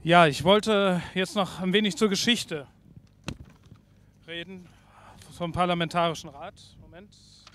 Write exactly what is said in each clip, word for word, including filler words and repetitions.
Ja, ich wollte jetzt noch ein wenig zur Geschichte reden, vom Parlamentarischen Rat. Moment.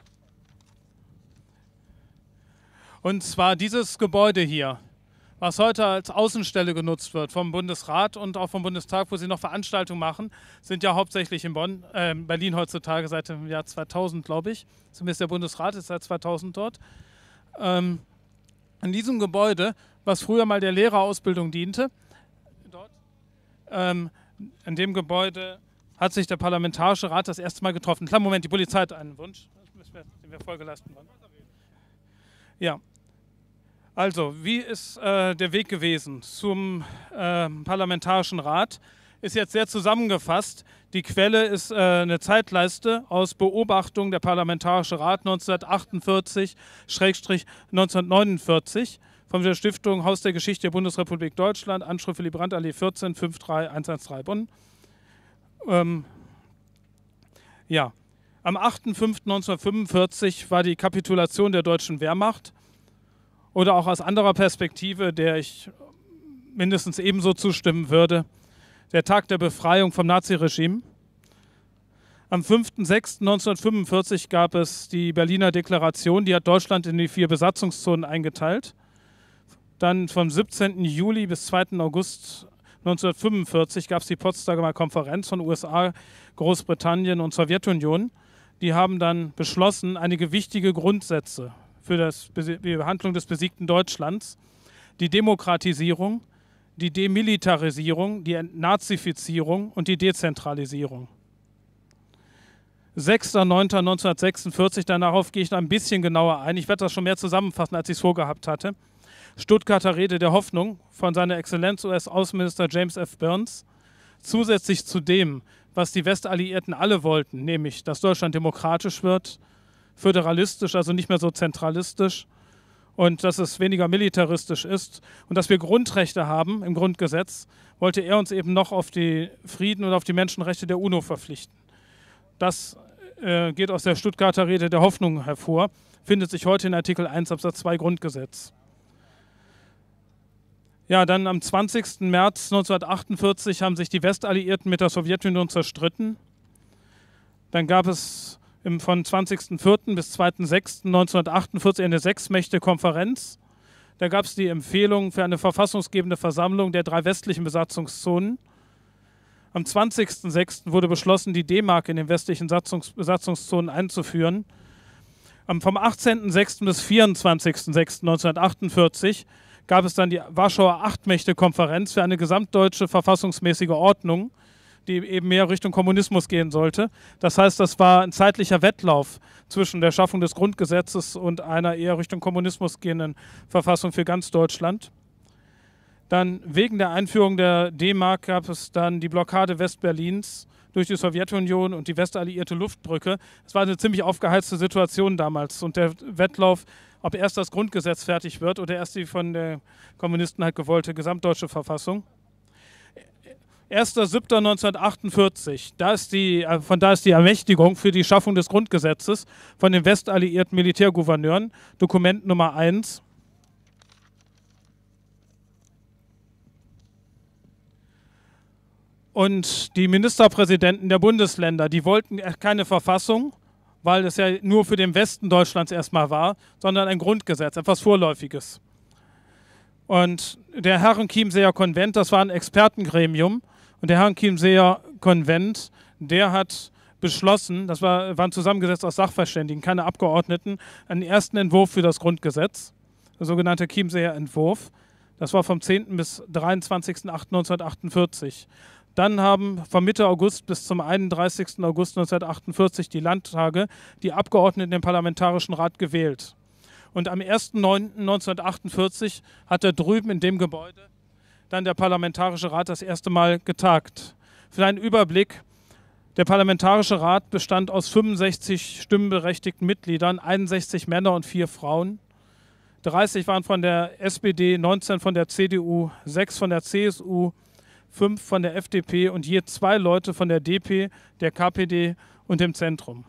Und zwar dieses Gebäude hier, was heute als Außenstelle genutzt wird vom Bundesrat und auch vom Bundestag, wo sie noch Veranstaltungen machen, sind ja hauptsächlich in Bonn, äh, Berlin heutzutage seit dem Jahr zweitausend, glaube ich. Zumindest der Bundesrat ist seit zweitausend dort. Ähm, in diesem Gebäude, was früher mal der Lehrerausbildung diente, dort, ähm, in dem Gebäude hat sich der Parlamentarische Rat das erste Mal getroffen. Kleinen Moment, die Polizei hat einen Wunsch, den wir vorgelassen haben. Ja. Also, wie ist äh, der Weg gewesen zum äh, Parlamentarischen Rat? Ist jetzt sehr zusammengefasst. Die Quelle ist äh, eine Zeitleiste aus Beobachtung der Parlamentarische Rat neunzehnhundertachtundvierzig bis neunzehnhundertneunundvierzig von der Stiftung Haus der Geschichte der Bundesrepublik Deutschland, Anschrift Willy Brandt Allee vierzehn, fünf drei eins eins drei Bonn. Ähm, ja, am achter fünfter neunzehnhundertfünfundvierzig war die Kapitulation der deutschen Wehrmacht. Oder auch aus anderer Perspektive, der ich mindestens ebenso zustimmen würde, der Tag der Befreiung vom Naziregime. Am fünfter sechster neunzehnhundertfünfundvierzig gab es die Berliner Deklaration, die hat Deutschland in die vier Besatzungszonen eingeteilt. Dann vom siebzehnten Juli bis zweiten August neunzehnhundertfünfundvierzig gab es die Potsdamer Konferenz von U S A, Großbritannien und Sowjetunion. Die haben dann beschlossen, einige wichtige Grundsätze für das, die Behandlung des besiegten Deutschlands, die Demokratisierung, die Demilitarisierung, die Entnazifizierung und die Dezentralisierung. sechster neunter neunzehnhundertsechsundvierzig, darauf gehe ich noch ein bisschen genauer ein. Ich werde das schon mehr zusammenfassen, als ich es vorgehabt hatte. Stuttgarter Rede der Hoffnung von seiner Exzellenz U S-Außenminister James F. Burns. Zusätzlich zu dem, was die Westalliierten alle wollten, nämlich, dass Deutschland demokratisch wird, föderalistisch, also nicht mehr so zentralistisch, und dass es weniger militaristisch ist und dass wir Grundrechte haben im Grundgesetz, wollte er uns eben noch auf die Frieden und auf die Menschenrechte der UNO verpflichten. Das äh, geht aus der Stuttgarter Rede der Hoffnung hervor, findet sich heute in Artikel eins Absatz zwei Grundgesetz. Ja, dann am zwanzigster März neunzehnhundertachtundvierzig haben sich die Westalliierten mit der Sowjetunion zerstritten. Dann gab es im, von zwanzigster vierter bis zweiter sechster neunzehnhundertachtundvierzig eine Sechsmächte-Konferenz. Da gab es die Empfehlung für eine verfassungsgebende Versammlung der drei westlichen Besatzungszonen. Am zwanzigster sechster wurde beschlossen, die D-Mark in den westlichen Besatzungs Besatzungszonen einzuführen. Am, vom achtzehnter sechster bis vierundzwanzigster sechster neunzehnhundertachtundvierzig gab es dann die Warschauer Achtmächte-Konferenz für eine gesamtdeutsche verfassungsmäßige Ordnung, die eben mehr Richtung Kommunismus gehen sollte. Das heißt, das war ein zeitlicher Wettlauf zwischen der Schaffung des Grundgesetzes und einer eher Richtung Kommunismus gehenden Verfassung für ganz Deutschland. Dann wegen der Einführung der D-Mark gab es dann die Blockade Westberlins durch die Sowjetunion und die westalliierte Luftbrücke. Es war eine ziemlich aufgeheizte Situation damals und der Wettlauf, ob erst das Grundgesetz fertig wird oder erst die von den Kommunisten halt gewollte gesamtdeutsche Verfassung. erster siebter neunzehnhundertachtundvierzig, da ist die, von da ist die Ermächtigung für die Schaffung des Grundgesetzes von den westalliierten Militärgouverneuren, Dokument Nummer eins. Und die Ministerpräsidenten der Bundesländer, die wollten keine Verfassung, weil es ja nur für den Westen Deutschlands erstmal war, sondern ein Grundgesetz, etwas Vorläufiges. Und der Herrenchiemseer Konvent, das war ein Expertengremium, und der Herrenchiemseer Konvent, der hat beschlossen, das war, waren zusammengesetzt aus Sachverständigen, keine Abgeordneten, einen ersten Entwurf für das Grundgesetz, der sogenannte Chiemseer Entwurf. Das war vom zehnten bis dreiundzwanzigster achter neunzehnhundertachtundvierzig. Dann haben von Mitte August bis zum einunddreißigster August neunzehnhundertachtundvierzig die Landtage die Abgeordneten im Parlamentarischen Rat gewählt. Und am erster neunter neunzehnhundertachtundvierzig hat er drüben in dem Gebäude dann der Parlamentarische Rat das erste Mal getagt. Für einen Überblick: Der Parlamentarische Rat bestand aus fünfundsechzig stimmberechtigten Mitgliedern, einundsechzig Männer und vier Frauen. dreißig waren von der S P D, neunzehn von der C D U, sechs von der C S U, fünf von der F D P und je zwei Leute von der D P, der K P D und dem Zentrum.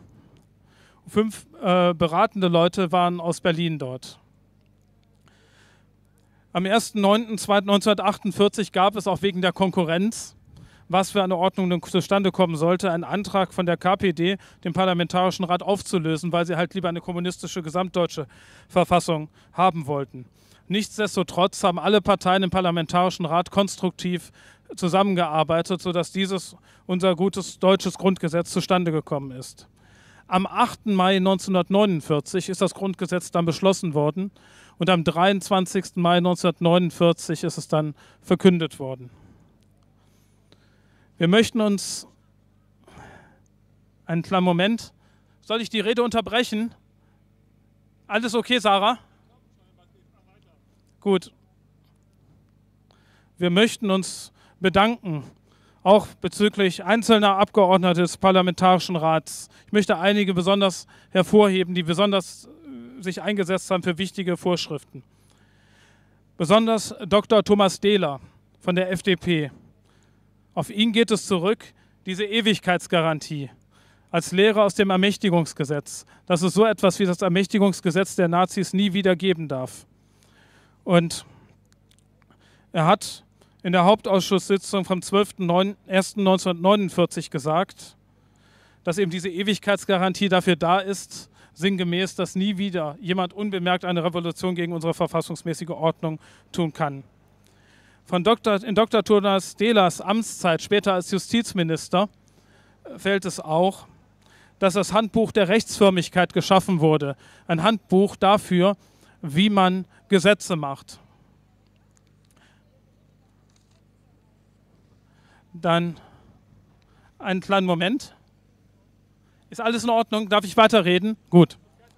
Fünf äh, beratende Leute waren aus Berlin dort. Am ersten neunten neunzehnhundertachtundvierzig gab es auch wegen der Konkurrenz, was für eine Ordnung nun zustande kommen sollte, einen Antrag von der K P D, den Parlamentarischen Rat aufzulösen, weil sie halt lieber eine kommunistische gesamtdeutsche Verfassung haben wollten. Nichtsdestotrotz haben alle Parteien im Parlamentarischen Rat konstruktiv zusammengearbeitet, sodass dieses, unser gutes deutsches Grundgesetz, zustande gekommen ist. Am achten Mai neunzehnhundertneunundvierzig ist das Grundgesetz dann beschlossen worden und am dreiundzwanzigsten Mai neunzehnhundertneunundvierzig ist es dann verkündet worden. Wir möchten uns einen kleinen Moment. Soll ich die Rede unterbrechen? Alles okay, Sarah? Gut. Wir möchten uns bedanken, auch bezüglich einzelner Abgeordneter des Parlamentarischen Rats. Ich möchte einige besonders hervorheben, die besonders sich eingesetzt haben für wichtige Vorschriften. Besonders Doktor Thomas Dehler von der F D P. Auf ihn geht es zurück, diese Ewigkeitsgarantie als Lehre aus dem Ermächtigungsgesetz, dass es so etwas wie das Ermächtigungsgesetz der Nazis nie wieder geben darf. Und er hat in der Hauptausschusssitzung vom zwölften ersten neunzehnhundertneunundvierzig gesagt, dass eben diese Ewigkeitsgarantie dafür da ist, sinngemäß, dass nie wieder jemand unbemerkt eine Revolution gegen unsere verfassungsmäßige Ordnung tun kann. Von Doktor, in Doktor Thomas Dehlers Amtszeit, später als Justizminister, fällt es auch, dass das Handbuch der Rechtsförmigkeit geschaffen wurde. Ein Handbuch dafür, wie man Gesetze macht. Dann einen kleinen Moment. Ist alles in Ordnung? Darf ich weiterreden? Gut.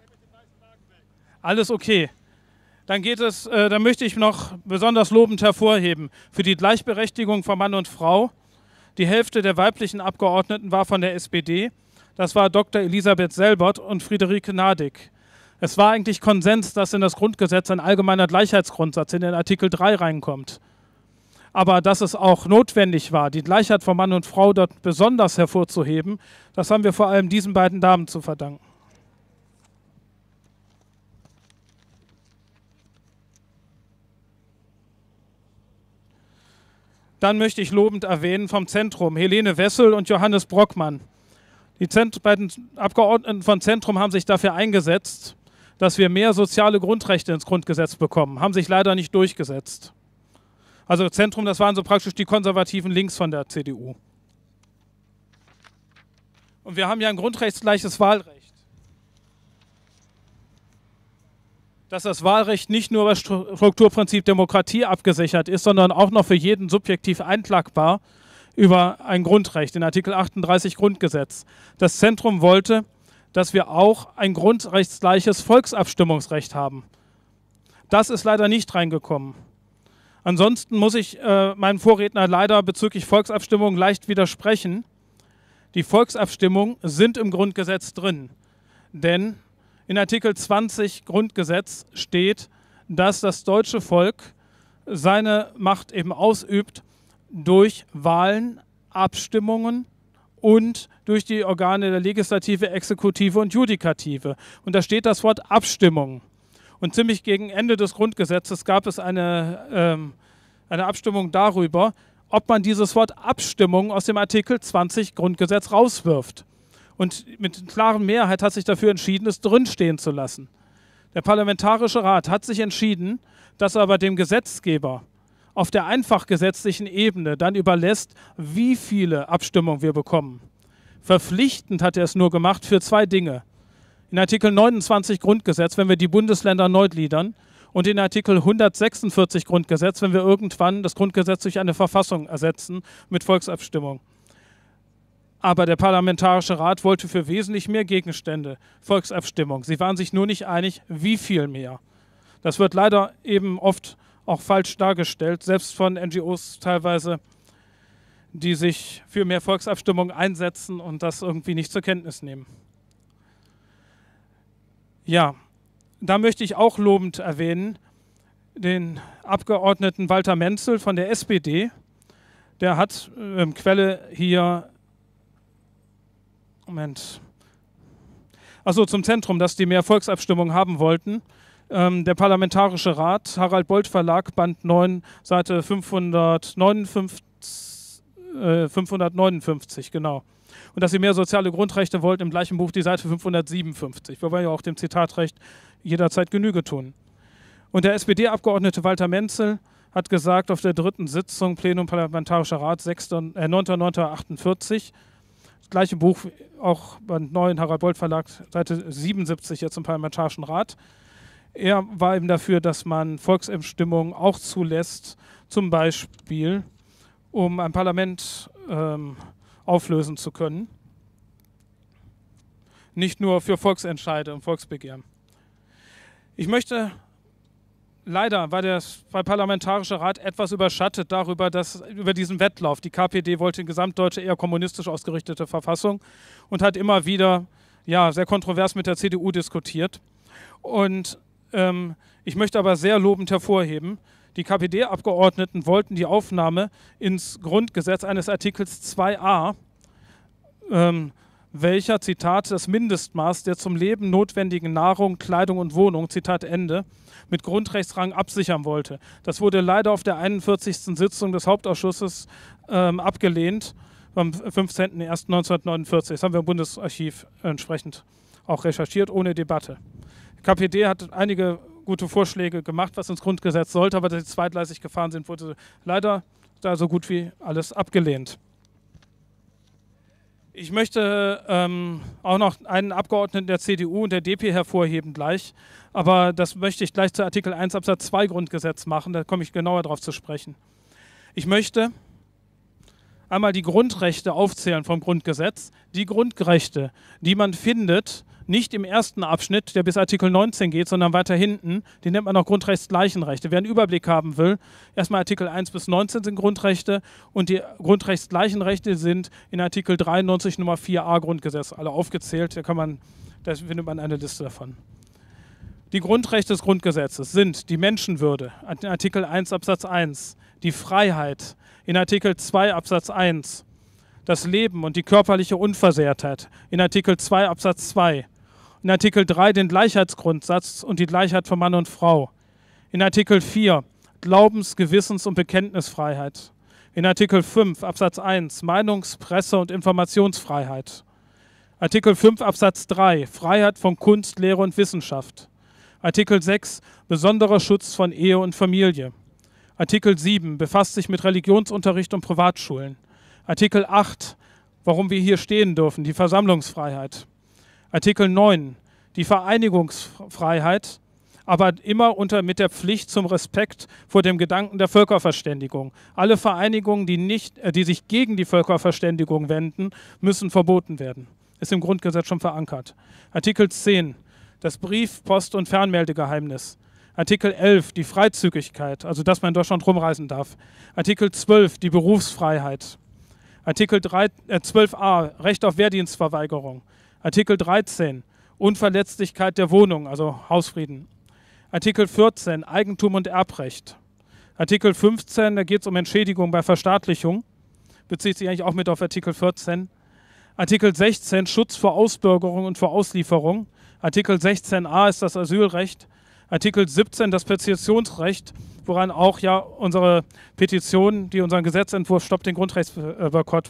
Alles okay. Dann geht es, äh, dann möchte ich noch besonders lobend hervorheben für die Gleichberechtigung von Mann und Frau. Die Hälfte der weiblichen Abgeordneten war von der S P D. Das war Doktor Elisabeth Selbert und Friederike Nadig. Es war eigentlich Konsens, dass in das Grundgesetz ein allgemeiner Gleichheitsgrundsatz in den Artikel drei reinkommt. Aber dass es auch notwendig war, die Gleichheit von Mann und Frau dort besonders hervorzuheben, das haben wir vor allem diesen beiden Damen zu verdanken. Dann möchte ich lobend erwähnen vom Zentrum Helene Wessel und Johannes Brockmann. Die Zent- beiden Abgeordneten von Zentrum haben sich dafür eingesetzt, dass wir mehr soziale Grundrechte ins Grundgesetz bekommen, haben sich leider nicht durchgesetzt. Also Zentrum, das waren so praktisch die Konservativen links von der C D U. Und wir haben ja ein grundrechtsgleiches Wahlrecht. Dass das Wahlrecht nicht nur über das Strukturprinzip Demokratie abgesichert ist, sondern auch noch für jeden subjektiv einklagbar über ein Grundrecht, in Artikel achtunddreißig Grundgesetz. Das Zentrum wollte, dass wir auch ein grundrechtsgleiches Volksabstimmungsrecht haben. Das ist leider nicht reingekommen. Ansonsten muss ich äh, meinem Vorredner leider bezüglich Volksabstimmungen leicht widersprechen. Die Volksabstimmungen sind im Grundgesetz drin, denn in Artikel zwanzig Grundgesetz steht, dass das deutsche Volk seine Macht eben ausübt durch Wahlen, Abstimmungen und durch die Organe der Legislative, Exekutive und Judikative. Und da steht das Wort Abstimmung. Und ziemlich gegen Ende des Grundgesetzes gab es eine, ähm, eine Abstimmung darüber, ob man dieses Wort Abstimmung aus dem Artikel zwanzig Grundgesetz rauswirft. Und mit klarer Mehrheit hat sich dafür entschieden, es drinstehen zu lassen. Der Parlamentarische Rat hat sich entschieden, dass er aber dem Gesetzgeber auf der einfach gesetzlichen Ebene dann überlässt, wie viele Abstimmungen wir bekommen. Verpflichtend hat er es nur gemacht für zwei Dinge. In Artikel neunundzwanzig Grundgesetz, wenn wir die Bundesländer neu gliedern, und in Artikel hundertsechsundvierzig Grundgesetz, wenn wir irgendwann das Grundgesetz durch eine Verfassung ersetzen mit Volksabstimmung. Aber der Parlamentarische Rat wollte für wesentlich mehr Gegenstände Volksabstimmung. Sie waren sich nur nicht einig, wie viel mehr. Das wird leider eben oft auch falsch dargestellt, selbst von N G Os teilweise, die sich für mehr Volksabstimmung einsetzen und das irgendwie nicht zur Kenntnis nehmen. Ja, da möchte ich auch lobend erwähnen den Abgeordneten Walter Menzel von der S P D. Der hat ähm, Quelle hier Moment. Achso, zum Zentrum, dass die mehr Volksabstimmung haben wollten. Ähm, der Parlamentarische Rat, Harald Bolt Verlag, Band neun, Seite fünfhundertneunundfünfzig, äh, fünfhundertneunundfünfzig, genau. Und dass sie mehr soziale Grundrechte wollten, im gleichen Buch die Seite fünfhundertsiebenundfünfzig. Wir wollen ja auch dem Zitatrecht jederzeit Genüge tun. Und der S P D-Abgeordnete Walter Menzel hat gesagt auf der dritten Sitzung, Plenum Parlamentarischer Rat, neunter neunter achtundvierzig, das gleiche Buch, auch Band neun, Harald Bolt Verlag, Seite siebenundsiebzig jetzt im Parlamentarischen Rat. Er war eben dafür, dass man Volksabstimmungen auch zulässt, zum Beispiel, um ein Parlament ähm, auflösen zu können. Nicht nur für Volksentscheide und Volksbegehren. Ich möchte, leider war der Parlamentarische Rat etwas überschattet darüber, dass über diesen Wettlauf. Die K P D wollte eine gesamtdeutsche, eher kommunistisch ausgerichtete Verfassung und hat immer wieder ja, sehr kontrovers mit der C D U diskutiert. Und ähm, ich möchte aber sehr lobend hervorheben, die K P D-Abgeordneten wollten die Aufnahme ins Grundgesetz eines Artikels zwei a, ähm, welcher, Zitat, das Mindestmaß der zum Leben notwendigen Nahrung, Kleidung und Wohnung, Zitat Ende, mit Grundrechtsrang absichern wollte. Das wurde leider auf der einundvierzigsten Sitzung des Hauptausschusses ähm, abgelehnt, am fünfzehnten ersten neunzehnhundertneunundvierzig. Das haben wir im Bundesarchiv entsprechend auch recherchiert, ohne Debatte. Die K P D hat einige gute Vorschläge gemacht, was ins Grundgesetz sollte, aber da sie zweigleisig gefahren sind, wurde leider da so gut wie alles abgelehnt. Ich möchte ähm, auch noch einen Abgeordneten der C D U und der D P hervorheben gleich, aber das möchte ich gleich zu Artikel eins Absatz zwei Grundgesetz machen, da komme ich genauer darauf zu sprechen. Ich möchte einmal die Grundrechte aufzählen vom Grundgesetz, die Grundrechte, die man findet, nicht im ersten Abschnitt, der bis Artikel neunzehn geht, sondern weiter hinten, den nennt man auch Grundrechtsgleichenrechte. Wer einen Überblick haben will, erstmal Artikel eins bis neunzehn sind Grundrechte und die Grundrechtsgleichenrechte sind in Artikel dreiundneunzig Nummer vier a Grundgesetz, alle aufgezählt, da, kann man, da findet man eine Liste davon. Die Grundrechte des Grundgesetzes sind die Menschenwürde, in Artikel eins Absatz eins, die Freiheit, in Artikel zwei Absatz eins, das Leben und die körperliche Unversehrtheit, in Artikel zwei Absatz zwei, in Artikel drei den Gleichheitsgrundsatz und die Gleichheit von Mann und Frau. In Artikel vier Glaubens-, Gewissens- und Bekenntnisfreiheit. In Artikel fünf Absatz eins Meinungs-, Presse- und Informationsfreiheit. Artikel fünf Absatz drei Freiheit von Kunst, Lehre und Wissenschaft. Artikel sechs besonderer Schutz von Ehe und Familie. Artikel sieben befasst sich mit Religionsunterricht und Privatschulen. Artikel acht warum wir hier stehen dürfen, die Versammlungsfreiheit. Artikel neun, die Vereinigungsfreiheit, aber immer unter, mit der Pflicht zum Respekt vor dem Gedanken der Völkerverständigung. Alle Vereinigungen, die, nicht, äh, die sich gegen die Völkerverständigung wenden, müssen verboten werden. Ist im Grundgesetz schon verankert. Artikel zehn, das Brief-, Post- und Fernmeldegeheimnis. Artikel elf, die Freizügigkeit, also dass man in Deutschland rumreisen darf. Artikel zwölf, die Berufsfreiheit. Artikel zwölf a, Recht auf Wehrdienstverweigerung. Artikel dreizehn, Unverletzlichkeit der Wohnung, also Hausfrieden. Artikel vierzehn, Eigentum und Erbrecht. Artikel fünfzehn, da geht es um Entschädigung bei Verstaatlichung, bezieht sich eigentlich auch mit auf Artikel vierzehn. Artikel sechzehn, Schutz vor Ausbürgerung und vor Auslieferung. Artikel sechzehn a ist das Asylrecht. Artikel siebzehn, das Petitionsrecht, woran auch ja unsere Petition, die unseren Gesetzentwurf Stopp den Grundrechtsboykott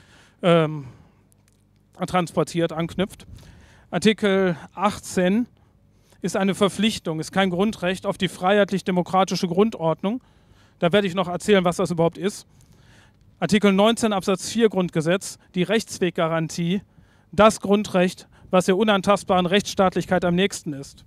ähm, transportiert, anknüpft. Artikel achtzehn ist eine Verpflichtung, ist kein Grundrecht auf die freiheitlich-demokratische Grundordnung. Da werde ich noch erzählen, was das überhaupt ist. Artikel neunzehn Absatz vier Grundgesetz, die Rechtsweggarantie, das Grundrecht, was der unantastbaren Rechtsstaatlichkeit am nächsten ist.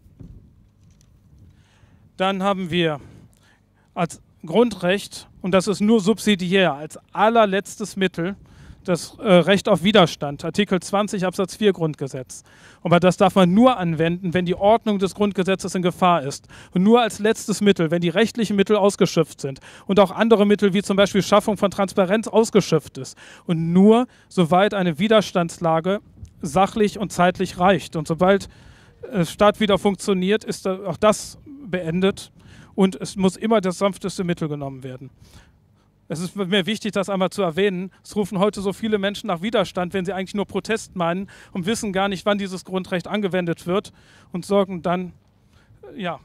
Dann haben wir als Grundrecht, und das ist nur subsidiär, als allerletztes Mittel, das äh, Recht auf Widerstand, Artikel zwanzig Absatz vier Grundgesetz. Aber das darf man nur anwenden, wenn die Ordnung des Grundgesetzes in Gefahr ist. Und nur als letztes Mittel, wenn die rechtlichen Mittel ausgeschöpft sind und auch andere Mittel wie zum Beispiel Schaffung von Transparenz ausgeschöpft ist. Und nur soweit eine Widerstandslage sachlich und zeitlich reicht. Und sobald der Staat wieder funktioniert, ist auch das beendet und es muss immer das sanfteste Mittel genommen werden. Es ist mir wichtig, das einmal zu erwähnen. Es rufen heute so viele Menschen nach Widerstand, wenn sie eigentlich nur Protest meinen und wissen gar nicht, wann dieses Grundrecht angewendet wird und sorgen dann ja,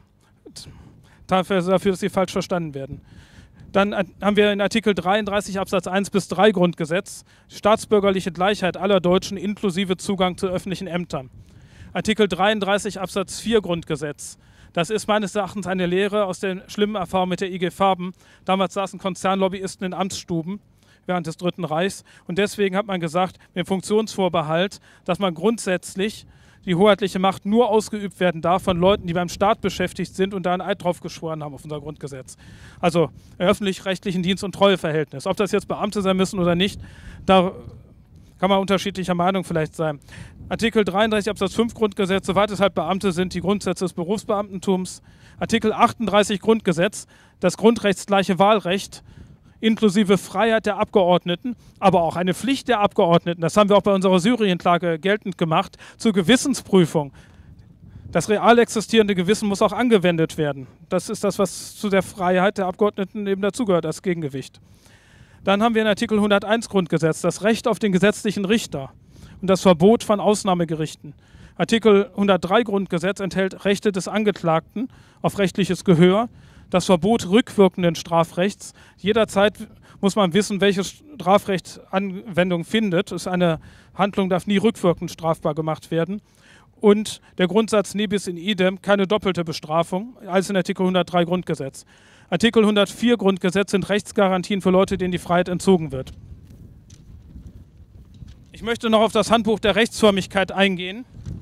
dafür, dafür, dass sie falsch verstanden werden. Dann haben wir in Artikel dreiunddreißig Absatz eins bis drei Grundgesetz staatsbürgerliche Gleichheit aller Deutschen inklusive Zugang zu öffentlichen Ämtern. Artikel dreiunddreißig Absatz vier Grundgesetz. Das ist meines Erachtens eine Lehre aus der schlimmen Erfahrung mit der I G Farben. Damals saßen Konzernlobbyisten in Amtsstuben während des Dritten Reichs und deswegen hat man gesagt, mit dem Funktionsvorbehalt, dass man grundsätzlich die hoheitliche Macht nur ausgeübt werden darf von Leuten, die beim Staat beschäftigt sind und da einen Eid drauf geschworen haben auf unser Grundgesetz. Also öffentlich-rechtlichen Dienst- und Treueverhältnis. Ob das jetzt Beamte sein müssen oder nicht, da kann man unterschiedlicher Meinung vielleicht sein. Artikel dreiunddreißig Absatz fünf Grundgesetz, soweit es halt Beamte sind, die Grundsätze des Berufsbeamtentums. Artikel achtunddreißig Grundgesetz, das grundrechtsgleiche Wahlrecht inklusive Freiheit der Abgeordneten, aber auch eine Pflicht der Abgeordneten, das haben wir auch bei unserer Syrien-Klage geltend gemacht, zur Gewissensprüfung. Das real existierende Gewissen muss auch angewendet werden. Das ist das, was zu der Freiheit der Abgeordneten eben dazugehört als Gegengewicht. Dann haben wir in Artikel hunderteins Grundgesetz das Recht auf den gesetzlichen Richter und das Verbot von Ausnahmegerichten. Artikel hundertdrei Grundgesetz enthält Rechte des Angeklagten auf rechtliches Gehör, das Verbot rückwirkenden Strafrechts. Jederzeit muss man wissen, welches Strafrecht Anwendung findet. Es ist eine Handlung darf nie rückwirkend strafbar gemacht werden. Und der Grundsatz ne bis in idem, keine doppelte Bestrafung, alles in Artikel hundertdrei Grundgesetz. Artikel hundertvier Grundgesetz sind Rechtsgarantien für Leute, denen die Freiheit entzogen wird. Ich möchte noch auf das Handbuch der Rechtsförmigkeit eingehen,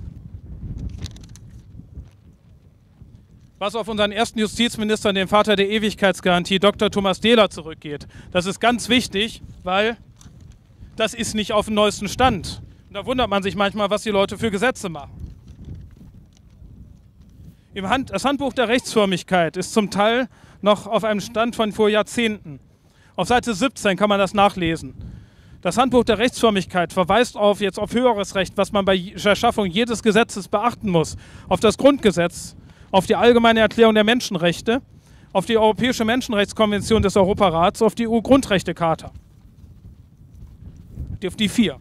was auf unseren ersten Justizminister, den Vater der Ewigkeitsgarantie, Doktor Thomas Dehler, zurückgeht. Das ist ganz wichtig, weil das ist nicht auf dem neuesten Stand. Und da wundert man sich manchmal, was die Leute für Gesetze machen. Im Hand, das Handbuch der Rechtsförmigkeit ist zum Teil noch auf einem Stand von vor Jahrzehnten. Auf Seite siebzehn kann man das nachlesen. Das Handbuch der Rechtsförmigkeit verweist auf, jetzt auf höheres Recht, was man bei der Schaffung jedes Gesetzes beachten muss, auf das Grundgesetz, auf die Allgemeine Erklärung der Menschenrechte, auf die Europäische Menschenrechtskonvention des Europarats, auf die E U-Grundrechtecharta. Auf die vier.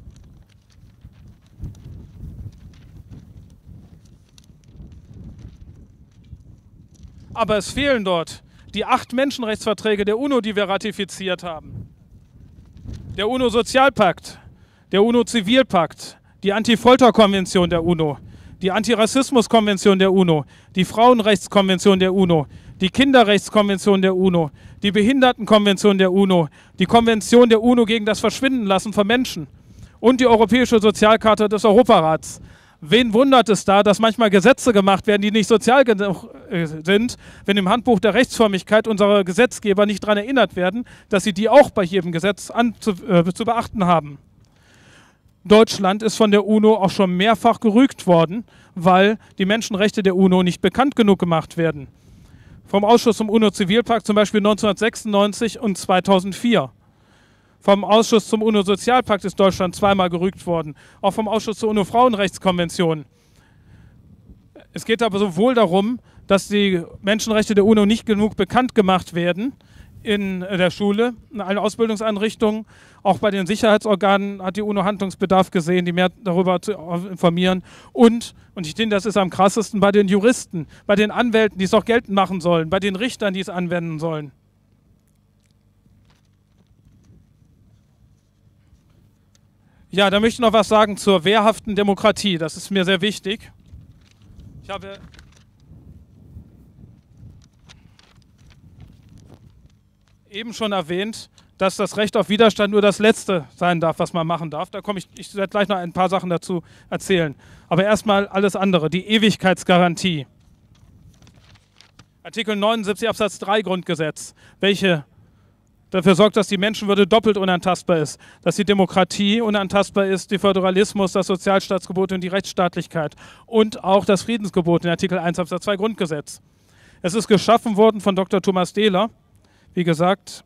Aber es fehlen dort die acht Menschenrechtsverträge der UNO, die wir ratifiziert haben. Der UNO-Sozialpakt, der UNO-Zivilpakt, die Anti-Folter-Konvention der UNO, die Antirassismus-Konvention der UNO, die Frauenrechtskonvention der UNO, die Kinderrechtskonvention der UNO, die Behindertenkonvention der UNO, die Konvention der UNO gegen das Verschwindenlassen von Menschen und die Europäische Sozialcharta des Europarats. Wen wundert es da, dass manchmal Gesetze gemacht werden, die nicht sozial genug sind, wenn im Handbuch der Rechtsförmigkeit unsere Gesetzgeber nicht daran erinnert werden, dass sie die auch bei jedem Gesetz anzu, äh, zu beachten haben. Deutschland ist von der UNO auch schon mehrfach gerügt worden, weil die Menschenrechte der UNO nicht bekannt genug gemacht werden. Vom Ausschuss zum UNO-Zivilpakt zum Beispiel neunzehnhundertsechsundneunzig und zweitausendvier. Vom Ausschuss zum UNO-Sozialpakt ist Deutschland zweimal gerügt worden. Auch vom Ausschuss zur UNO-Frauenrechtskonvention. Es geht aber sowohl darum, dass die Menschenrechte der UNO nicht genug bekannt gemacht werden in der Schule, in allen Ausbildungseinrichtungen. Auch bei den Sicherheitsorganen hat die UNO Handlungsbedarf gesehen, die mehr darüber zu informieren. Und, und ich denke, das ist am krassesten, bei den Juristen, bei den Anwälten, die es auch geltend machen sollen, bei den Richtern, die es anwenden sollen. Ja, da möchte ich noch was sagen zur wehrhaften Demokratie. Das ist mir sehr wichtig. Ich habe eben schon erwähnt, dass das Recht auf Widerstand nur das Letzte sein darf, was man machen darf. Da komme ich, ich werde gleich noch ein paar Sachen dazu erzählen. Aber erstmal alles andere, die Ewigkeitsgarantie. Artikel neunundsiebzig Absatz drei Grundgesetz, welche dafür sorgt, dass die Menschenwürde doppelt unantastbar ist, dass die Demokratie unantastbar ist, der Föderalismus, das Sozialstaatsgebot und die Rechtsstaatlichkeit und auch das Friedensgebot in Artikel eins Absatz zwei Grundgesetz. Es ist geschaffen worden von Doktor Thomas Dehler, wie gesagt,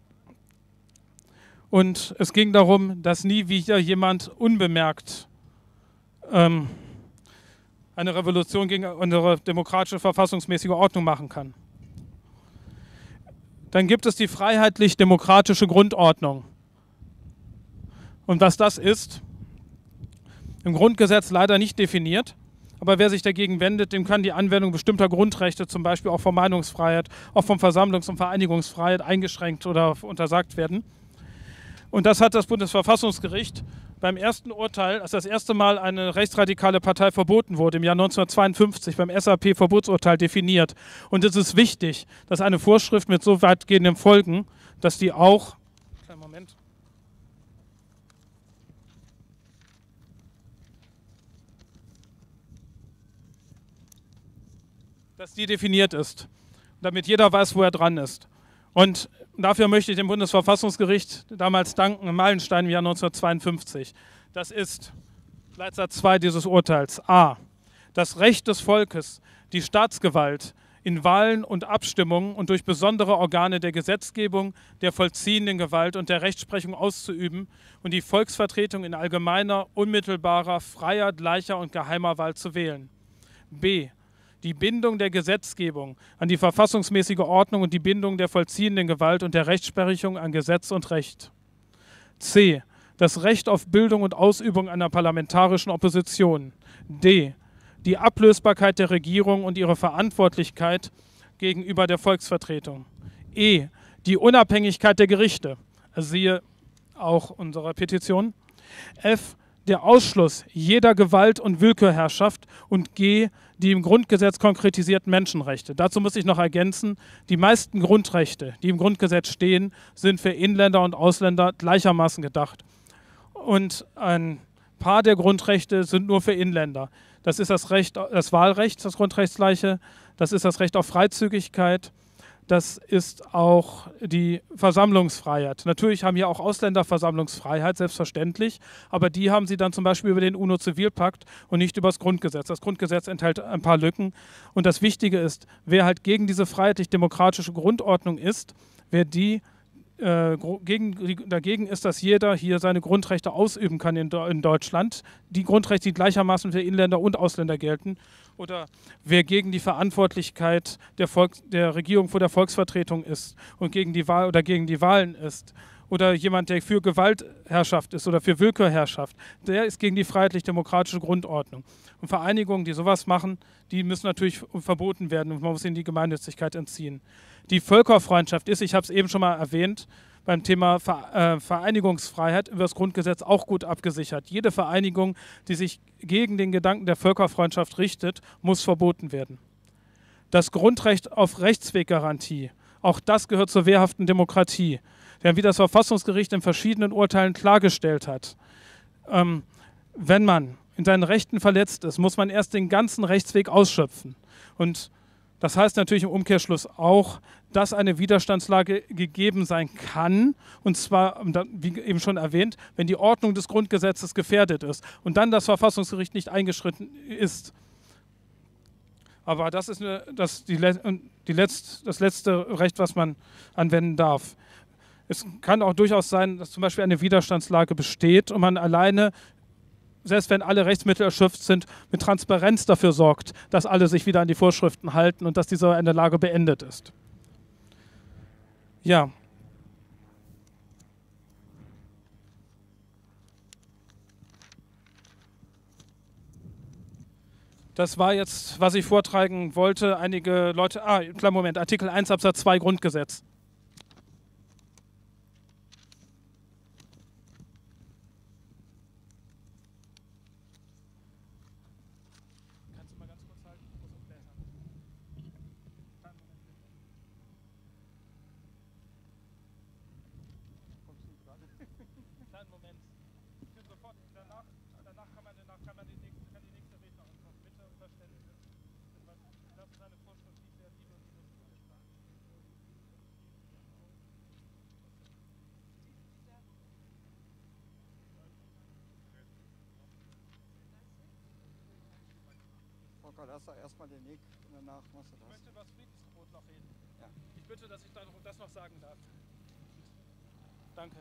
und es ging darum, dass nie wieder jemand unbemerkt ähm, eine Revolution gegen unsere demokratische verfassungsmäßige Ordnung machen kann. Dann gibt es die freiheitlich-demokratische Grundordnung. Und was das ist, im Grundgesetz leider nicht definiert, Aber wer sich dagegen wendet, dem kann die Anwendung bestimmter Grundrechte, zum Beispiel auch von Meinungsfreiheit, auch von Versammlungs- und Vereinigungsfreiheit eingeschränkt oder untersagt werden. Und das hat das Bundesverfassungsgericht beim ersten Urteil, als das erste Mal eine rechtsradikale Partei verboten wurde, im Jahr neunzehnhundertzweiundfünfzig beim S A P-Verbotsurteil definiert. Und es ist wichtig, dass eine Vorschrift mit so weitgehenden Folgen, dass die auch, kleinen Moment, dass die definiert ist, damit jeder weiß, wo er dran ist. Und dafür möchte ich dem Bundesverfassungsgericht damals danken, im Meilenstein im Jahr neunzehnhundertzweiundfünfzig. Das ist Leitsatz zwei dieses Urteils. A. Das Recht des Volkes, die Staatsgewalt in Wahlen und Abstimmungen und durch besondere Organe der Gesetzgebung, der vollziehenden Gewalt und der Rechtsprechung auszuüben und die Volksvertretung in allgemeiner, unmittelbarer, freier, gleicher und geheimer Wahl zu wählen. B. Die Bindung der Gesetzgebung an die verfassungsmäßige Ordnung und die Bindung der vollziehenden Gewalt und der Rechtsprechung an Gesetz und Recht. C. Das Recht auf Bildung und Ausübung einer parlamentarischen Opposition. D. Die Ablösbarkeit der Regierung und ihre Verantwortlichkeit gegenüber der Volksvertretung. E. Die Unabhängigkeit der Gerichte. Siehe auch unsere Petition. F. Der Ausschluss jeder Gewalt- und Willkürherrschaft. Und G. Die im Grundgesetz konkretisierten Menschenrechte. Dazu muss ich noch ergänzen, die meisten Grundrechte, die im Grundgesetz stehen, sind für Inländer und Ausländer gleichermaßen gedacht. Und ein paar der Grundrechte sind nur für Inländer. Das ist das Recht, das Wahlrecht, das Grundrechtsgleiche, das ist das Recht auf Freizügigkeit, das ist auch die Versammlungsfreiheit. Natürlich haben hier auch Ausländer Versammlungsfreiheit, selbstverständlich, aber die haben sie dann zum Beispiel über den UNO-Zivilpakt und nicht über das Grundgesetz. Das Grundgesetz enthält ein paar Lücken und das Wichtige ist, wer halt gegen diese freiheitlich-demokratische Grundordnung ist, wer die äh, gegen, dagegen ist, dass jeder hier seine Grundrechte ausüben kann in, in Deutschland, die Grundrechte, die gleichermaßen für Inländer und Ausländer gelten, oder wer gegen die Verantwortlichkeit der, Volk, der Regierung vor der Volksvertretung ist und gegen die Wahl oder gegen die Wahlen ist, oder jemand, der für Gewaltherrschaft ist oder für Willkürherrschaft, der ist gegen die freiheitlich-demokratische Grundordnung. Und Vereinigungen, die sowas machen, die müssen natürlich verboten werden und man muss ihnen die Gemeinnützigkeit entziehen. Die Völkerfreundschaft ist, ich habe es eben schon mal erwähnt, beim Thema Vereinigungsfreiheit über das Grundgesetz auch gut abgesichert. Jede Vereinigung, die sich gegen den Gedanken der Völkerfreundschaft richtet, muss verboten werden. Das Grundrecht auf Rechtsweggarantie, auch das gehört zur wehrhaften Demokratie. Denn wie das Verfassungsgericht in verschiedenen Urteilen klargestellt hat, ähm, wenn man in seinen Rechten verletzt ist, muss man erst den ganzen Rechtsweg ausschöpfen. Und das heißt natürlich im Umkehrschluss auch, dass eine Widerstandslage gegeben sein kann, und zwar, wie eben schon erwähnt, wenn die Ordnung des Grundgesetzes gefährdet ist und dann das Verfassungsgericht nicht eingeschritten ist. Aber das ist eine, das, die, die letzt, das letzte Recht, was man anwenden darf. Es kann auch durchaus sein, dass zum Beispiel eine Widerstandslage besteht und man alleine, selbst wenn alle Rechtsmittel erschöpft sind, mit Transparenz dafür sorgt, dass alle sich wieder an die Vorschriften halten und dass diese eine Lage beendet ist. Ja. Das war jetzt, was ich vortragen wollte. Einige Leute, ah, kleinen Moment, Artikel eins Absatz zwei Grundgesetz. Lass doch erstmal den Nick und danach machst du das. Ich möchte über das Friedensgebot noch reden. Ja. Ich bitte, dass ich das noch sagen darf. Danke.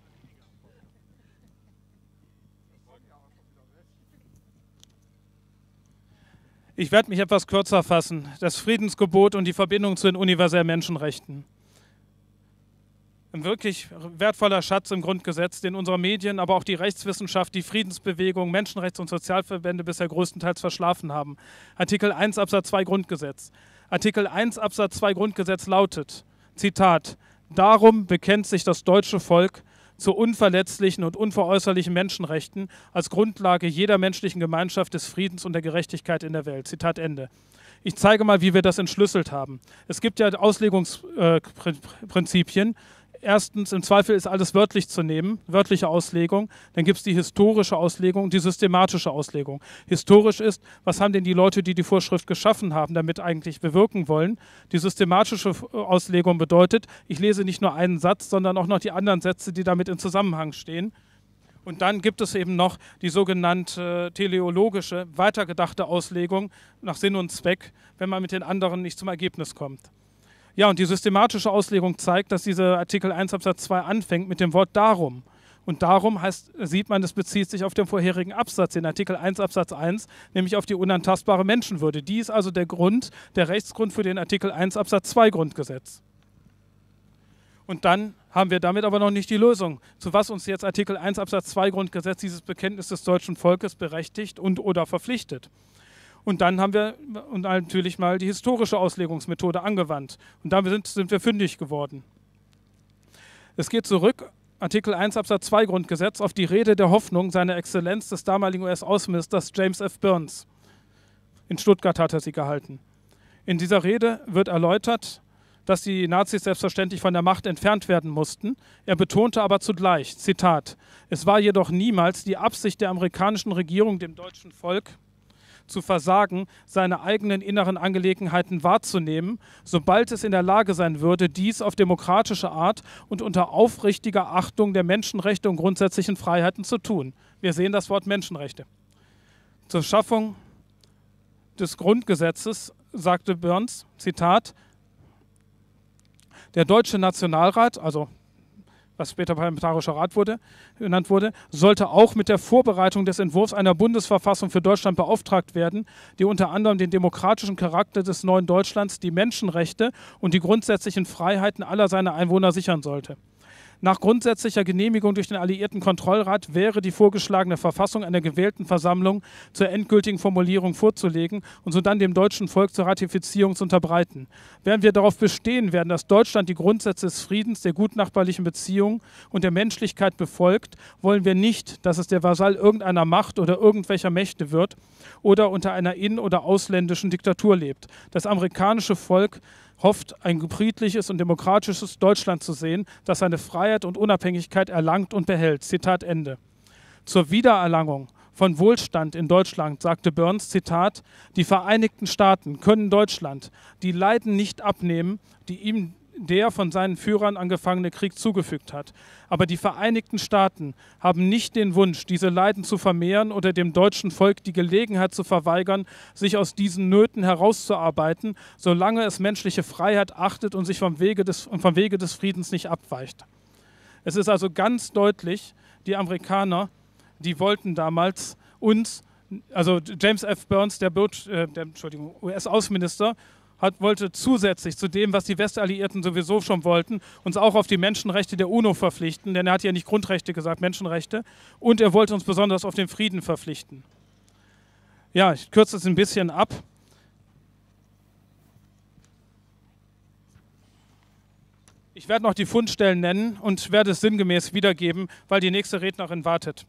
Ich werde mich etwas kürzer fassen. Das Friedensgebot und die Verbindung zu den universellen Menschenrechten. Ein wirklich wertvoller Schatz im Grundgesetz, den unsere Medien, aber auch die Rechtswissenschaft, die Friedensbewegung, Menschenrechts- und Sozialverbände bisher größtenteils verschlafen haben. Artikel eins Absatz zwei Grundgesetz. Artikel eins Absatz zwei Grundgesetz lautet, Zitat, darum bekennt sich das deutsche Volk zu unverletzlichen und unveräußerlichen Menschenrechten als Grundlage jeder menschlichen Gemeinschaft des Friedens und der Gerechtigkeit in der Welt. Zitat Ende. Ich zeige mal, wie wir das entschlüsselt haben. Es gibt ja Auslegungsprinzipien. Erstens, im Zweifel ist alles wörtlich zu nehmen, wörtliche Auslegung. Dann gibt es die historische Auslegung und die systematische Auslegung. Historisch ist, was haben denn die Leute, die die Vorschrift geschaffen haben, damit eigentlich bewirken wollen? Die systematische Auslegung bedeutet, ich lese nicht nur einen Satz, sondern auch noch die anderen Sätze, die damit in Zusammenhang stehen. Und dann gibt es eben noch die sogenannte teleologische, weitergedachte Auslegung nach Sinn und Zweck, wenn man mit den anderen nicht zum Ergebnis kommt. Ja, und die systematische Auslegung zeigt, dass dieser Artikel eins Absatz zwei anfängt mit dem Wort darum. Und darum heißt, sieht man, es bezieht sich auf den vorherigen Absatz, den Artikel eins Absatz eins, nämlich auf die unantastbare Menschenwürde. Die ist also der Grund, der Rechtsgrund für den Artikel eins Absatz zwei Grundgesetz. Und dann haben wir damit aber noch nicht die Lösung, zu was uns jetzt Artikel eins Absatz zwei Grundgesetz, dieses Bekenntnis des deutschen Volkes, berechtigt und oder verpflichtet. Und dann haben wir natürlich mal die historische Auslegungsmethode angewandt. Und damit sind, sind wir fündig geworden. Es geht zurück, Artikel eins Absatz zwei Grundgesetz, auf die Rede der Hoffnung seiner Exzellenz des damaligen U S-Außenministers James F. Burns. In Stuttgart hat er sie gehalten. In dieser Rede wird erläutert, dass die Nazis selbstverständlich von der Macht entfernt werden mussten. Er betonte aber zugleich, Zitat, es war jedoch niemals die Absicht der amerikanischen Regierung, dem deutschen Volk zu versagen, seine eigenen inneren Angelegenheiten wahrzunehmen, sobald es in der Lage sein würde, dies auf demokratische Art und unter aufrichtiger Achtung der Menschenrechte und grundsätzlichen Freiheiten zu tun. Wir sehen das Wort Menschenrechte. Zur Schaffung des Grundgesetzes sagte Burns, Zitat, der Deutsche Nationalrat, also was später Parlamentarischer Rat wurde, genannt wurde, sollte auch mit der Vorbereitung des Entwurfs einer Bundesverfassung für Deutschland beauftragt werden, die unter anderem den demokratischen Charakter des neuen Deutschlands, die Menschenrechte und die grundsätzlichen Freiheiten aller seiner Einwohner sichern sollte. Nach grundsätzlicher Genehmigung durch den Alliierten Kontrollrat wäre die vorgeschlagene Verfassung einer gewählten Versammlung zur endgültigen Formulierung vorzulegen und sodann dem deutschen Volk zur Ratifizierung zu unterbreiten. Während wir darauf bestehen werden, dass Deutschland die Grundsätze des Friedens, der gutnachbarlichen Beziehungen und der Menschlichkeit befolgt, wollen wir nicht, dass es der Vasall irgendeiner Macht oder irgendwelcher Mächte wird oder unter einer in- oder ausländischen Diktatur lebt. Das amerikanische Volk hofft, ein friedliches und demokratisches Deutschland zu sehen, das seine Freiheit und Unabhängigkeit erlangt und behält. Zitat Ende. Zur Wiedererlangung von Wohlstand in Deutschland sagte Burns, Zitat, die Vereinigten Staaten können Deutschland die Leiden nicht abnehmen, die ihm der von seinen Führern angefangene Krieg zugefügt hat. Aber die Vereinigten Staaten haben nicht den Wunsch, diese Leiden zu vermehren oder dem deutschen Volk die Gelegenheit zu verweigern, sich aus diesen Nöten herauszuarbeiten, solange es menschliche Freiheit achtet und sich vom Wege des, vom Wege des Friedens nicht abweicht. Es ist also ganz deutlich, die Amerikaner, die wollten damals uns, also James F. Burns, der, äh, der Entschuldigung, U S-Außenminister, Hat, wollte zusätzlich zu dem, was die Westalliierten sowieso schon wollten, uns auch auf die Menschenrechte der UNO verpflichten, denn er hat ja nicht Grundrechte gesagt, Menschenrechte, und er wollte uns besonders auf den Frieden verpflichten. Ja, ich kürze es ein bisschen ab. Ich werde noch die Fundstellen nennen und werde es sinngemäß wiedergeben, weil die nächste Rednerin wartet.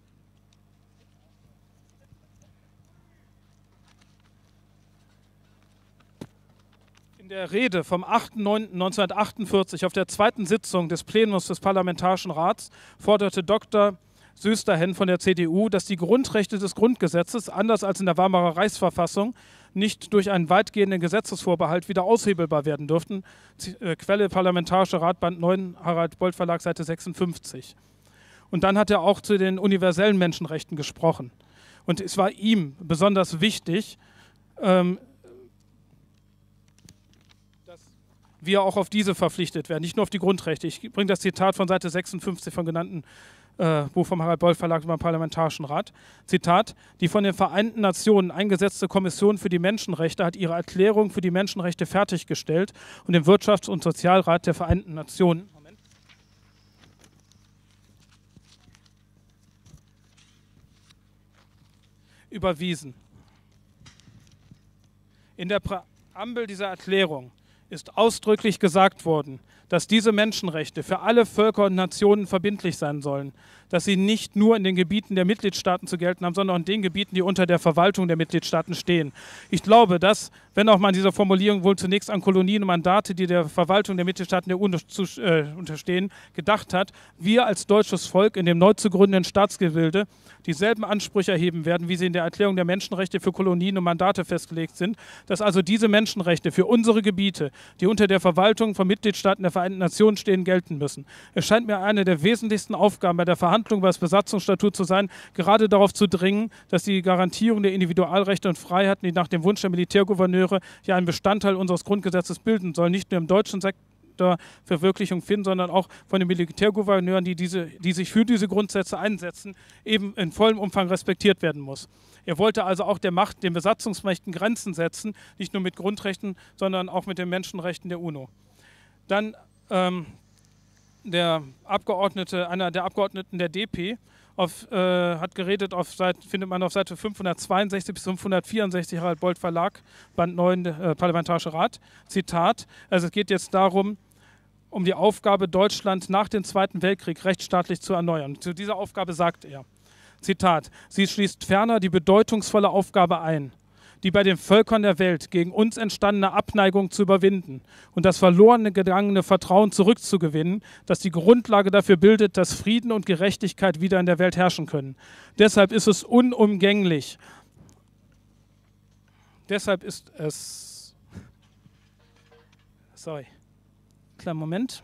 In der Rede vom achter neunter neunzehnhundertachtundvierzig auf der zweiten Sitzung des Plenums des Parlamentarischen Rats forderte Doktor Sösterhen von der C D U, dass die Grundrechte des Grundgesetzes, anders als in der Weimarer Reichsverfassung, nicht durch einen weitgehenden Gesetzesvorbehalt wieder aushebelbar werden dürften. Quelle Parlamentarischer Rat, Band neun, Harald Bold Verlag, Seite sechsundfünfzig. Und dann hat er auch zu den universellen Menschenrechten gesprochen. Und es war ihm besonders wichtig, ähm, wir auch auf diese verpflichtet werden, nicht nur auf die Grundrechte. Ich bringe das Zitat von Seite sechsundfünfzig von genannten äh, Buch vom Harald Bold Verlag beim Parlamentarischen Rat. Zitat, die von den Vereinten Nationen eingesetzte Kommission für die Menschenrechte hat ihre Erklärung für die Menschenrechte fertiggestellt und dem Wirtschafts- und Sozialrat der Vereinten Nationen Moment, überwiesen. In der Präambel dieser Erklärung ist ausdrücklich gesagt worden, dass diese Menschenrechte für alle Völker und Nationen verbindlich sein sollen, dass sie nicht nur in den Gebieten der Mitgliedstaaten zu gelten haben, sondern auch in den Gebieten, die unter der Verwaltung der Mitgliedstaaten stehen. Ich glaube, dass, wenn auch man dieser Formulierung wohl zunächst an Kolonien und Mandate, die der Verwaltung der Mitgliedstaaten der UNO zu, äh, unterstehen, gedacht hat, wir als deutsches Volk in dem neu zu gründenden Staatsgebilde dieselben Ansprüche erheben werden, wie sie in der Erklärung der Menschenrechte für Kolonien und Mandate festgelegt sind, dass also diese Menschenrechte für unsere Gebiete, die unter der Verwaltung von Mitgliedstaaten der Vereinten Nationen stehen, gelten müssen. Es scheint mir eine der wesentlichsten Aufgaben bei der Verhandlung über das Besatzungsstatut zu sein, gerade darauf zu dringen, dass die Garantierung der Individualrechte und Freiheiten, die nach dem Wunsch der Militärgouverneure ja einen Bestandteil unseres Grundgesetzes bilden sollen, nicht nur im deutschen Sektor Verwirklichung finden, sondern auch von den Militärgouverneuren, die, diese, die sich für diese Grundsätze einsetzen, eben in vollem Umfang respektiert werden muss. Er wollte also auch der Macht, den Besatzungsmächten Grenzen setzen, nicht nur mit Grundrechten, sondern auch mit den Menschenrechten der UNO. Dann ähm, der Abgeordnete, einer der Abgeordneten der D P auf, äh, hat geredet, auf Seite, findet man auf Seite fünfhundertzweiundsechzig bis fünfhundertvierundsechzig, Harald Bold Verlag, Band neun, äh, Parlamentarischer Rat. Zitat, also es geht jetzt darum, um die Aufgabe, Deutschland nach dem Zweiten Weltkrieg rechtsstaatlich zu erneuern. Zu dieser Aufgabe sagt er, Zitat, sie schließt ferner die bedeutungsvolle Aufgabe ein, die bei den Völkern der Welt gegen uns entstandene Abneigung zu überwinden und das verlorene gegangene Vertrauen zurückzugewinnen, das die Grundlage dafür bildet, dass Frieden und Gerechtigkeit wieder in der Welt herrschen können. Deshalb ist es unumgänglich. Deshalb ist es... Sorry. Kleinen Moment.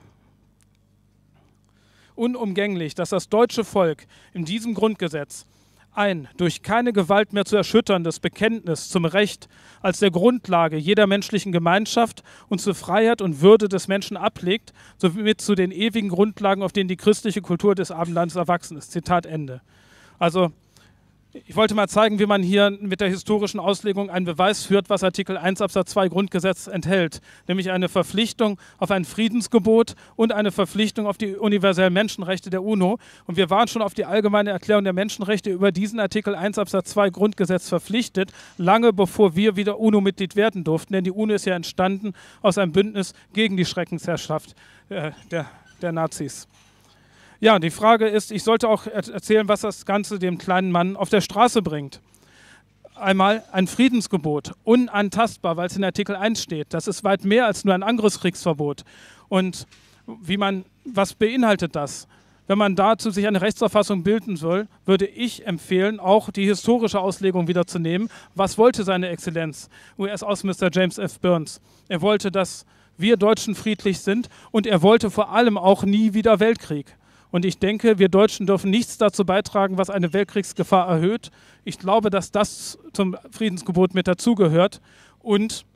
Unumgänglich, dass das deutsche Volk in diesem Grundgesetz ein durch keine Gewalt mehr zu erschütterndes Bekenntnis zum Recht als der Grundlage jeder menschlichen Gemeinschaft und zur Freiheit und Würde des Menschen ablegt, somit zu den ewigen Grundlagen, auf denen die christliche Kultur des Abendlandes erwachsen ist. Zitat Ende. Also ich wollte mal zeigen, wie man hier mit der historischen Auslegung einen Beweis führt, was Artikel eins Absatz zwei Grundgesetz enthält, nämlich eine Verpflichtung auf ein Friedensgebot und eine Verpflichtung auf die universellen Menschenrechte der UNO. Und wir waren schon auf die allgemeine Erklärung der Menschenrechte über diesen Artikel eins Absatz zwei Grundgesetz verpflichtet, lange bevor wir wieder UNO-Mitglied werden durften, denn die UNO ist ja entstanden aus einem Bündnis gegen die Schreckensherrschaft äh, der, der Nazis. Ja, die Frage ist, ich sollte auch erzählen, was das Ganze dem kleinen Mann auf der Straße bringt. Einmal ein Friedensgebot, unantastbar, weil es in Artikel eins steht. Das ist weit mehr als nur ein Angriffskriegsverbot. Und wie man, was beinhaltet das? Wenn man dazu sich eine Rechtsauffassung bilden soll, würde ich empfehlen, auch die historische Auslegung wieder zu nehmen. Was wollte seine Exzellenz, U S-Außenminister James F. Burns? Er wollte, dass wir Deutschen friedlich sind und er wollte vor allem auch nie wieder Weltkrieg. Und ich denke, wir Deutschen dürfen nichts dazu beitragen, was eine Weltkriegsgefahr erhöht. Ich glaube, dass das zum Friedensgebot mit dazugehört. Und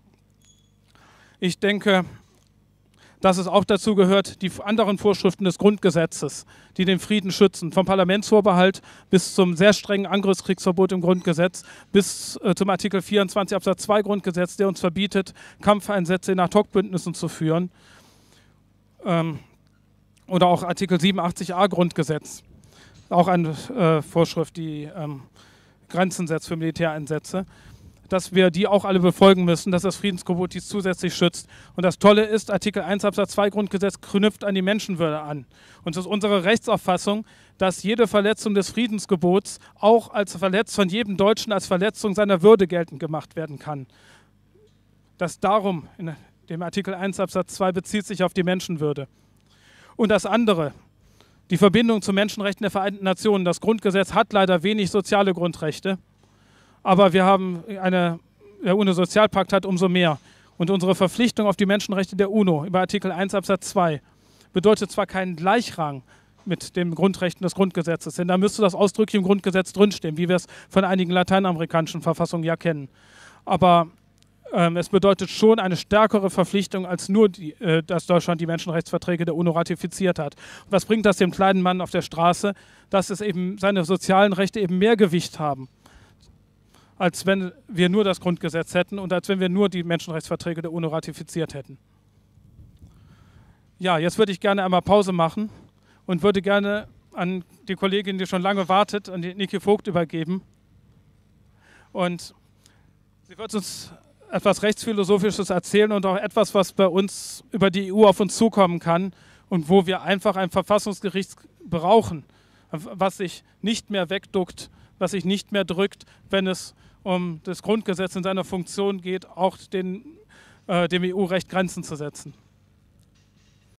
ich denke, dass es auch dazu gehört, die anderen Vorschriften des Grundgesetzes, die den Frieden schützen, vom Parlamentsvorbehalt bis zum sehr strengen Angriffskriegsverbot im Grundgesetz, bis äh, zum Artikel vierundzwanzig Absatz zwei Grundgesetz, der uns verbietet, Kampfeinsätze in Ad-hoc-Bündnissen zu führen. Ähm, Oder auch Artikel siebenundachtzig a Grundgesetz, auch eine äh, Vorschrift, die ähm, Grenzen setzt für Militäreinsätze, dass wir die auch alle befolgen müssen, dass das Friedensgebot dies zusätzlich schützt. Und das Tolle ist, Artikel eins Absatz zwei Grundgesetz knüpft an die Menschenwürde an. Und es ist unsere Rechtsauffassung, dass jede Verletzung des Friedensgebots auch als Verletzung von jedem Deutschen als Verletzung seiner Würde geltend gemacht werden kann. Das darum in dem Artikel eins Absatz zwei bezieht sich auf die Menschenwürde. Und das andere, die Verbindung zu Menschenrechten der Vereinten Nationen. Das Grundgesetz hat leider wenig soziale Grundrechte, aber wir haben eine, der UNO-Sozialpakt hat umso mehr. Und unsere Verpflichtung auf die Menschenrechte der UNO über Artikel eins Absatz zwei bedeutet zwar keinen Gleichrang mit den Grundrechten des Grundgesetzes, denn da müsste das ausdrücklich im Grundgesetz drinstehen, wie wir es von einigen lateinamerikanischen Verfassungen ja kennen. Aber Ähm, es bedeutet schon eine stärkere Verpflichtung, als nur, die, äh, dass Deutschland die Menschenrechtsverträge der UNO ratifiziert hat. Und was bringt das dem kleinen Mann auf der Straße? Dass es eben seine sozialen Rechte eben mehr Gewicht haben, als wenn wir nur das Grundgesetz hätten und als wenn wir nur die Menschenrechtsverträge der UNO ratifiziert hätten. Ja, jetzt würde ich gerne einmal Pause machen und würde gerne an die Kollegin, die schon lange wartet, an die Niki Vogt übergeben. Und sie wird uns etwas Rechtsphilosophisches erzählen und auch etwas, was bei uns über die E U auf uns zukommen kann und wo wir einfach ein Verfassungsgericht brauchen, was sich nicht mehr wegduckt, was sich nicht mehr drückt, wenn es um das Grundgesetz in seiner Funktion geht, auch den, äh, dem E U-Recht Grenzen zu setzen.